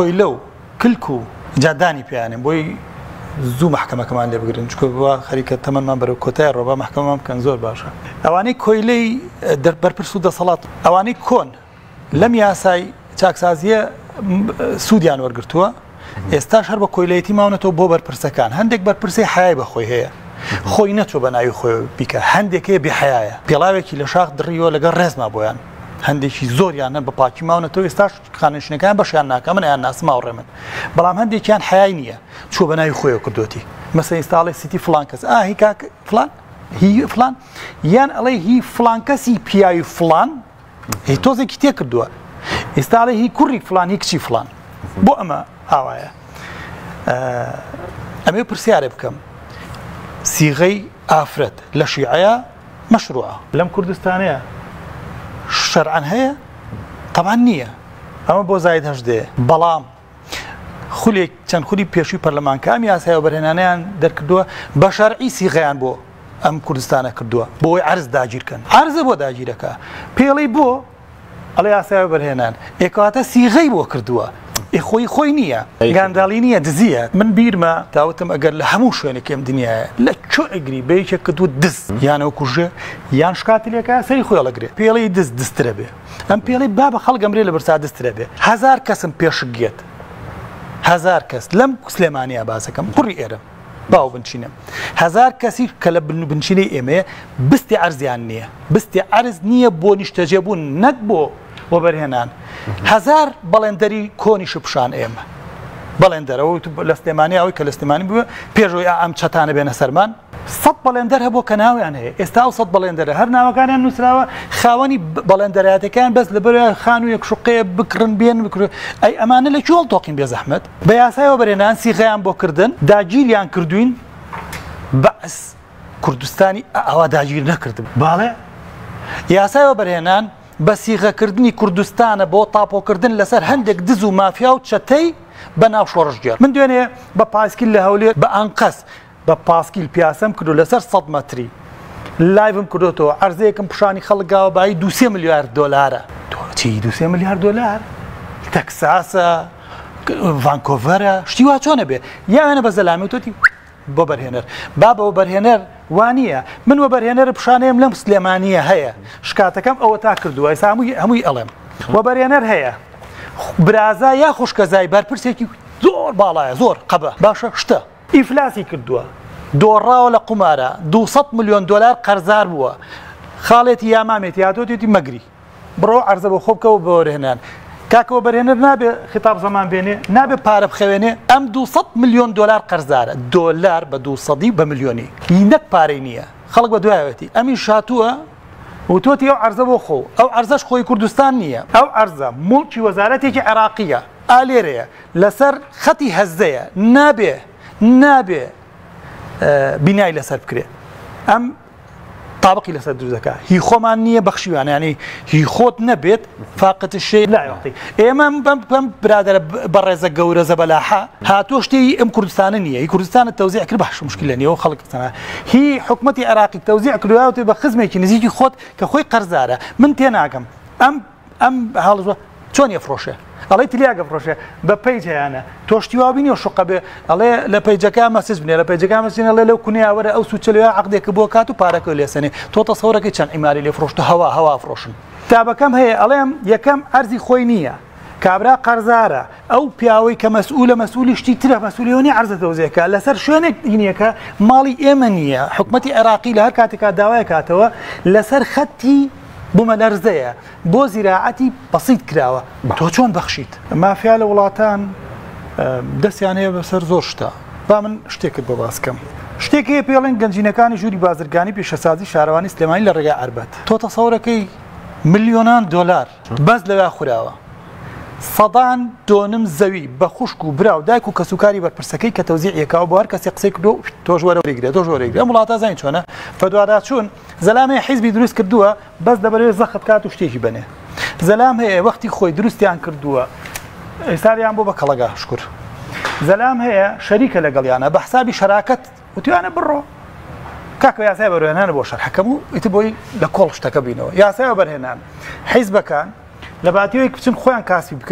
کۆیلە و کلک و جادانی پێیانێ بۆی زوو محکەمەکەمان لێ بگرن چکە بووە خەریکە تەمەمان بەرەو کۆتای ڕۆبا محکەمەمان بکەن زۆر باشە ئەوانەی کۆیلەی بەرپرس و دەسەڵات ئەوانەی کۆن لەم یاسای چاکسازیە سوودیان وەرگرتووە ئێستاش هەر بە کۆیلەتی ماونەتەوە بۆ بەرپرسەکان هەندێک بەرپرسی حیای بەخۆی هەیە خۆی نەچۆ بە ناوی خۆی بیکە هەندێکەیە بێحیایە پێڵاوێکی لە شاخ دڕیەوە لەگەڵ ڕێزما بۆیان هەندێکی زۆریان بە پاکی ماونەتەوە ئێستاش خانشنەکان بەشیان ناکە من یان ناسماوە ڕێمن بەڵام هەندێکیان حیای نییە چۆ بە ناوی خۆیەوە کردوتی مەسە ئینستاڵی سیتی فلان کەس هی کاک فلان هی فلان یان ئەڵێ هی فلان کەسی پیاوی فلان هی تۆزێکی تێ کردووە ئێستاڵێ هی کوڕی فلان هی کچی فلان بۆ ئەمە ئاوایە ئەمێ پرسیارێ بکەم سیغەی ئافرەت لە شیعەیە مەشروعە لەم کوردستانەیە شەرعەن هەیە طبعاً نییە ئەمە بۆ زاید هەژدەیە بەڵام خولێک چەند خولی پێشووی پەرلەمانکە ئەم یاسایەوە بەرهێنانیان دەرکردووە بە شەرعی سیغەیان بۆ ئەم کوردستانە کردووە بۆی عەرز داگیرکەن عەرزە بۆ داگیرەکە پێڵەی بۆ ئەڵێ یاسایەوە بەرهێنان ئێکەواتە سیغەی بۆ کردووە خۆی نییە گانداڵی نییە دزیە من بیرمە تاوتم ئەگەر لە هەموو شوێنێکم دنیاە لە چۆ ئەگری بەیەکێک کردووە دز یانەوە کوژە یان شکاتلێکە سەری خۆی لەگرێ پێڵی دزترە بێ ئەم پێڵی با بە خەڵگەمرێ لە برسا دزترە بێ 1000 کەسم پێشگێت 1000 کەس لەم سلێمانیا باسەکەم کوڕی ئێرە باو بنچینە 1000 کەسی کە لە بنچینەی ئێمەیە بستی عەرزیان نییە بستی عەرز نییە بۆ نیشتەجێبوون نەک بۆ بۆ بەرهێنان 1000 بەڵێندەری کۆنی شپشان ئێمە بەڵێندەرەوە لە سلێمانی ئەوەی کە لە سلێمانی بووە پێشەوەی ئەم چەتانە بێنە سەرمان 100 بەڵێندەر هەبوو کە ناویان هەیە ئێستا 100 بەڵێندەرە هەر ناوەکانیان نووسراوە خاوەنی بەڵێندەرایەتەکان بەس لەبەر خان و یەک شوقەیە بکڕن بێن بکرێ ئەی ئەمانە لە کوێڵ تۆقین بێ زەحمەت بە یاسایەوە بەرهێنان سیغەیان بۆ کردن داگیریان کردوین بەس کوردستانی ئەوە داگیر نەکردن باڵێ یاسایەوە بەرهێنان بە سیغەکردنی کوردستانە بۆ تاپۆکردن لەسەر هەندێک دز و مافیا و چەتەی بە ناو شۆڕژگەر من دوێنێ بە پاسکیل لە هەولێر بە ئەنقەس بە پاسکیل پیاسەم کردو لەسەر 100 مەتری لایڤم کردوتەوە عەرزەیەکم پیشانی خەڵکاوە بای 2 ملیار دۆلارە چی 2 ملیار دۆلار تەکساسە ڤانکۆڤەرە شتی وا چۆنە بێ یانە بە زەلامی تۆتی بۆ بەرهێنەر بابەوە بەرهێنەر وانە من وە بەرهێنەر پیشانەیەم لەم سلێمانیە هەیە شکاتەکەم ئەوە تا کردووە ئێستا هەمووی ئەڵێم وە بەرهێنەر هەیە برازا یا خوشکەزای بەرپرسێکی زۆر باڵایە زۆر قەبە باشە شتە ئیفلاسی کردووە دۆڕاوە لە قومارە 200 ملیۆن دۆلار قەرزار بووە خاڵێتی یامامێتی هاتۆتێتی مەگری بڕۆ عەرزە بۆ خۆ بکەوە بە وەرهێنان کاکەوە بەرهێنەر نابێ خیتاب زەمان بێنێ نابێ پارە بخەوێنێ ئەم 200 ملیۆن دۆلار قەرزارە دۆلار بە 200 بە ملیۆنی نەک پارەی نییە خەڵک بە دوایەتی ئەمی شاتووە وتۆتی ئەو عەرزە بۆ خۆ ئەو عەرزەش خۆی کوردستان نییە ئەو عەرزە موڵکی وەزارەتێکی عێراقیە ئالێرەیە لەسەر خەتی هەزەیە نابێ بینای لەسەر بکرێ ئەم طابقی لەسەر دروستەکە هی خۆمان نییە بەخشیوان ینی هی خۆت نەبێت فاقت الشەی لا یعطی ئێمە بەم برادەرە بەڕێزە گەورە زەبەلاحە هاتۆ شتێی ئەم کوردستانە نییە هی کوردستانە تەوزیع کرد باش مشکل لە نیەوە خەڵکستانە هی حکومەتی عێراقی تەوزیع کردووە بە خزمێکی نزیکی خۆت کە خۆی قەرزارە من تێناگەم ئەم هەڵ چۆن یەفرۆشێ ئەڵێ تلیاگە فڕۆشێ بە پەیج هەیەە تۆشتی وابینی و شوقە بێ ئەڵێ لە پەیجەکە مەسج بنێ لە پەیجەکە مەسجینە لێ لەو کونیاوەرە ئەو سوچەلوێ عەقدێک بۆ کات و پارەکە لێسەنێ تۆ تەسەوڕەکەی چەند ئیماری لێ فرۆشتە هەوا فرۆشن کتابەکەم هەیە ئەڵێم یەکەم ئەرزی خۆی نییە کابرا قەرزارە ئەو پیاوەی کە مەسئولی شتی ترە مەسئولیۆنی عەرزە تەوزیعەکە لەسەر شوێنێک دینیەکە ماڵی ئێمە نییە حکومەتی عێراقی لە هەر کاتێکا داوای کاتەوە لەسەر خەتی بوومە لەرزەیە بۆ زیراعەتی بەسیط کراوە تۆ چۆن بەخشیت مافیا لە وڵاتان دەستیان هەیە بەسەر زۆر شتە با من شتێکت بۆ باسکەم شتێکی پێڵێن گەنجینەکانی ژووری بازرگانی پێشەسازی شارەوانی سلێمانی لە ڕێگای عەربەت تۆ تەسەوڕەکەی ملیۆنان دۆلار بەس لەوێ خوراوە سەدان دۆنم زەوی بە خوشک و برا و دایک و کەسوکاری بەرپرسەکەی کە تەوزیعیەکەوە بۆ هەر کەسێ قسەی کردو تۆش وەرەوەرەگرێت تۆش وەرەگرێت ئەم وڵاتە زین چۆنە فەدوارا چوون زەلامەیە حیزبی دروست کردووە بەس دەبەرێت زەخت کات و شتێکی بنێ زەلام هەیە وەختی خۆی دروستیان کردووە ئێستاریان بۆ بە کەڵەگا شکر زەلام هەیە شەریکە لەگەڵیانە بە حسابی شەراکەت وتوانە بڕۆ کاکە یاسای بەرهێنانە بۆ شەرحەکەم و ئیتر بۆی لە کۆڵ شتەکە بینەوە یاسایەوە بەرهێنان حیزبەکان لە باتیەوەی بچن خۆیان کاسی بکەن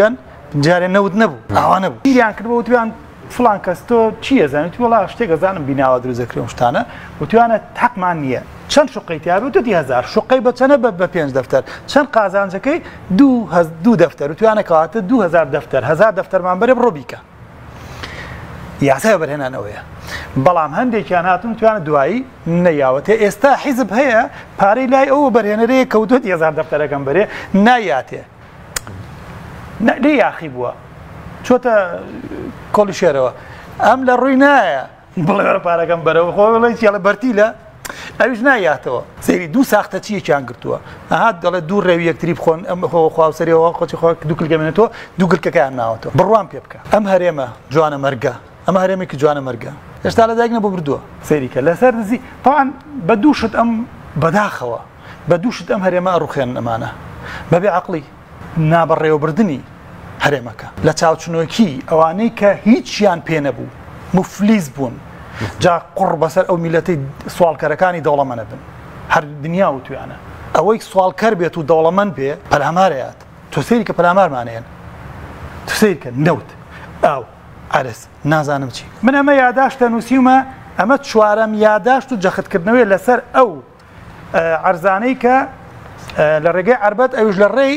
جارێ نەوت نەبوو ئاوا نەبوو بیریان کردەوە وتیان فلان کەس تۆ چی ئەزانیت وەڵا شتێک ئەزانم بیناوە دروستەکرێ شتانە وتیانە حەقمان نییە چەند شوقەی تیاابێت و 10,000 شوقەی بە چەنە بە 5 دەفتەر چەند قازانجەکەی 2 دەفتەر وتیانە کەواتە 2,000 دەفتەر 1,000 دەفتەرمان بەرێ بڕۆ بیکە یاسای بەرهێنانەوەیە بەڵام هەندێکیان هاتون توانە دوایی نەیاوەتێ ئێستا حیزب هەیە پارەی لای ئەوە بەرهێنەرەیە کەوتۆ 10,000 دەفتەرەکەم بەرێ نایاتێ لێ یاخی بووە چۆتە کۆڵی شێرەوە ئەم لە ڕووی نایە بڵێ پارەکەم بەرەوە خۆ بڵێ چیاڵە بەرتی لە ئەویش نایاتەوە سەیری دوو ساختە چیەکیان گرتووە ئەهات دەڵێ دوو ڕێوی یەکتری بخۆن ئەم خواوسەریەوە خۆی خۆ دوو کلگەمێنێتەوە دوو گرکەکەیان ناوەتەوە بڕوان پێ بکە ئەم هەرێمە جوانە مەرگە ئەمە هەرێمێکی جوانە مەرگە هێشتا لە دایک نەبوو بردووە سەیریکە لەسەر دزی تەوان بە دووشت ئەم بەداخەوە بە دووشت ئەم هەرێمە ئەڕوخێن ئەمانە بەبێ عەقڵی نابەڕێوەبردننی هەرێمەکە لە چاوچنۆکی ئەوانەی کە هیچیان پێ نەبوو مفلیس بوون جا قڕ بەسەر ئەو میلەتەی سوالکەرەکانی دەوڵەمەنە بن هەر دنیا و تویانە ئەوەی سوالکەر بێت و دەوڵەمەند بێ پەلامارەیات تۆ سەیری کە پەلامارمانەیەن تۆ سەیرکە نەوت ئاو ئارس نازانم چی من ئەمە یاداشتە نووسیمە ئەمە چوارەم یاداشت و جەختکردنەوەی لەسەر ئەو عەرزانەی کە لە ڕێگەی عەربەت ئەوش لە ڕێی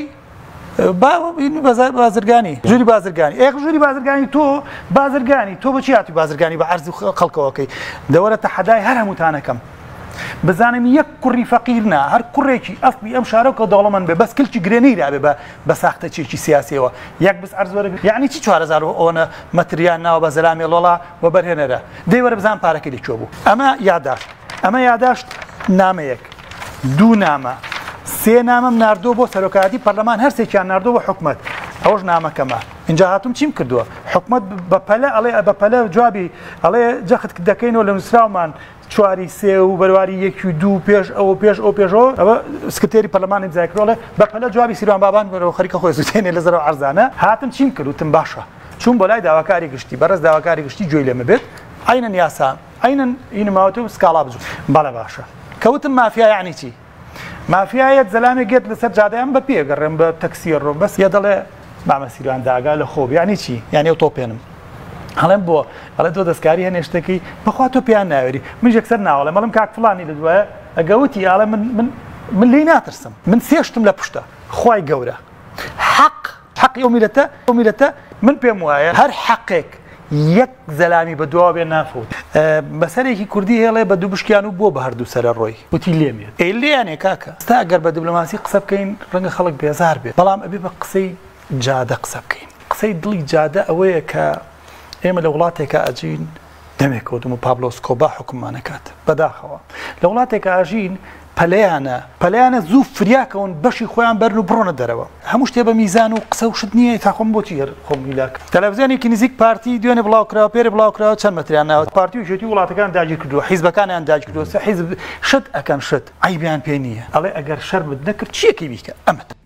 بازرگانی ژووری بازرگانی ئێق ژووری بازرگانی تۆ بازرگانی تۆ بەچی هاتی بازرگانی بە عەرز خەڵکەوەکەی دەوەرە تەحەدای هەر هەمووتانەکەم بزانم یەک کوڕی فەقیرنا هەر کوڕێکی ئەفڵی ئەم شارەکە دەوڵەمەند بێ بەس کلکی گرێنەی رابێ بە ساختەچێکی سیاسیەوە یەک بس عەرز وەرەگرێ یعنی چی 4,000 ئەوەنە مەتریان ناوە بە زەلامی لۆڵا و بەرهێنەرە دەی وەرە بزان پارەکەی لێکۆ بوو ئەمە یاداشت نامەیەک دوو نامە سێ نامم ناردۆ بۆ سەرۆکایەتی پەرلەمان هەرسێکیان ناردۆ بە حکومەت ئەوەش نامەکەمە اینجا هاتووم چیم کردووە حکومەت بەپەلە ئەڵێ بەپەلە جوابی ئەڵێ جەخت دەکەینەوە لە نووسراومان چواری سێ و بەرواری یەکی و دوو پێش ئەو پێشەوە ئەوە سکرتێری پەرلەمانی جایکرۆڵێ بەپەلە جوابی سیروان بابان بەرەوە خەریکە خۆی سوتێنێ لە زەرەوە عەرزانە هاتم چیم کردوتم باشە چوون بۆ لای داواکاری گشتی بەڕێز داواکاری گشتی گوێی لێمە بێت عینەن یاسا عینەن ئینماوەتە و سکاڵا بجو بەڵێ باشە کەوتم مافیا یعنی چی مافیایەت زەلامێک گێت لەسەر جادەیان بە پێگەڕێم بە تەکسیە ڕۆ بەس یە دەڵێ مامەسیروان داگا لە خۆب یعنی چی یعنی ئەو تۆپێنم هەڵێم بۆ ئەڵێ تۆ دەستکاری هەنێشتەکەی بەخوا تۆ پێیان ناوێری من یەکسەر ناوەڵێ مەڵم کاک فڵانی لە دوایە ئەگەوتی ئاڵێ من لێی ناترسم من سێشتم لە پشتە خوای گەورە حەقی ئەو میلەتە من پێم وایە هەر حەقێک یەک زەلامی بە دواوە بێ نافوت بەسەرێکی کوردی هێڵێ بە دوو بشکیان و بۆ بە هەردوو سەرە ڕۆی وتی لێمێت لێیانێ کاکە ستا ئەگەر بە دیبلۆماسی قسە بکەین ڕەنگە خەڵک بێزار بێت بەڵام ئەبێ بە قسەی جادە قسە بکەین قسەی دڵی جادە ئەوەیە کە ئێمە لە وڵاتێکە ئەجین دەمێکەوتم و پابلۆسکۆبا حکومانەکات بەداخەوە لە وڵاتێکە ئاژین پەلەیانە زوو فریاکەون بەشی خۆیان بەرن و بڕۆنە دەرەوە هەموو شتێ بە میزان و قسە و شت نییە تا خۆم بۆچی خۆم میلاک تەلەڤیزیۆنێکی نزیک پارتی دوێنێ بڵاوکراوە پێرە بڵاوکراوە چەند مەتریان ناوە پارتی و شێتی وڵاتەکان داگیر کردووە حیزبەکانیان داگیر کردووە حیزب شت ئەکەن شت عیبیان پێ نییە ئەڵێ ئەگەر شەرمت نەکرد چیەکەی بیکە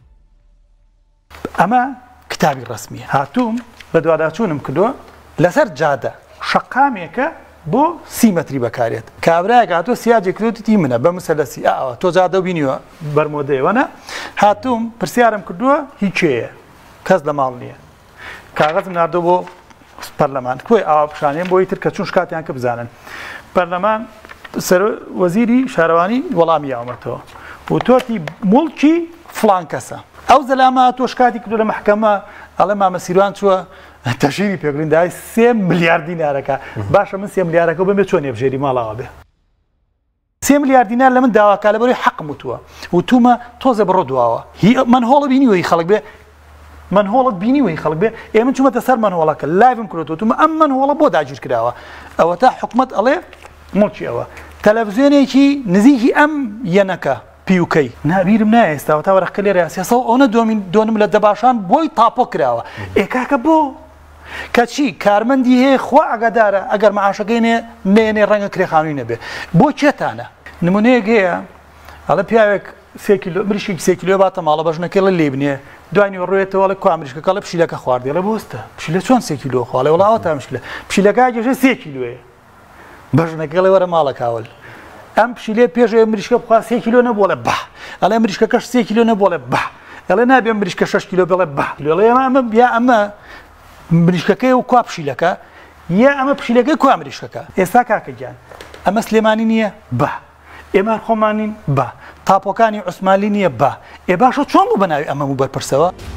ئەمە کتابی ڕسمیە هاتووم بە دوواداچوونم کردووە لەسەر جادە شەقامێکە بۆ 30 مەتری بەکارێت کابراایە هاتۆ سیاجێک کردوتی منە بە مسەلەسی ئاوە تۆ جادە و بینیوە بەرمۆدەیەوەنە هاتووم پرسیارم کردووە هیچەیە کەس لە ماڵ نییە کاغەزم ناردۆ بۆ پەرلەمان کوێ ئاوا پیشانیان بۆی تر کە چون شکاتیان کە بزانن پەرلەمان وەزیری شارەوانی وەڵامی یاومەتەوە و تۆتی موڵکی فڵان کەسە ئەو زەلامە تۆ شکاتی کردو لە محکەمە ئەڵێ مامەسیروان چووە تەشیری پێگرندای 3 ملیار دینارەکە باشە من 3 ملیارەکە بمێ چۆن نێبژێری ماڵاوە بێ 3 ملیار دینار لە من داواکا لەبەرەوەی حەقم وتووە وتومە تۆزە بڕۆ دواوە من هۆڵە بینیوەی خەڵک بێ من هۆڵت بینیوەی خەڵک بێ ئێمە چوومەتە سەر من هۆڵەکە لایڤم کردوتومە ئەم من هۆڵە بۆ داگیر کراوە ئەوە تا حکومەت ئەڵێ مڵکی ئەوە تەلەڤیزیۆنێکی نزیکی ئەم یەنەکە پیوکەی نابیرم نایە ئێستا تا وەرەقە لێرە سیاسە ئەوە دۆنم لە دەباشان بۆی تاپۆ کراوە ئێکاکە بۆ کەچی کارمەندی هەیە خوا ئەگەدارە ئەگەر مەعاشەکەی نێنێ ڕەنگە کرێخانووی نەبێ بۆ چێتانە نمونەیەک هەیە ئەڵە پیاوێک 3 کیلۆ مریشێکی 3 کیلۆ باتە ماڵە بەژنەکەی لە لێ بنێ دوانی ڕۆیێتەوە لە کوامریشکەکە لە پشیلەکە خواردێ لە بۆستە پشیلە چۆن 3 کیلۆ خواڵێ وڵاوە تا مشکلە پشیلەکە گەژە 3 کیلۆیە بەژنەکە لە وەرە ماڵە کاول ئەم پشیلێ پێش مریشکە بخوا 3 کیلۆ نەبووە لە بە ئەڵێ مریشکەکەش 3 کیلۆ نەبووە لە بە ئەڵێ نابێ مریشکە 6 کیلۆ بڵێ بە لێڵێ ئەمە یا ئەمە مریشکەکەی و کوا پشیلەکە یا ئەمە پشیلەکەی کوا مریشکەکە. ئێستا کاکەگیان ئەمە سلێمانی نییە بە ئێمە خۆمانین بە تاپۆکانی عوسمالی نییە بە ئێ باشە چۆن بوو بە ناوی ئەمە و بەرپرسەوە.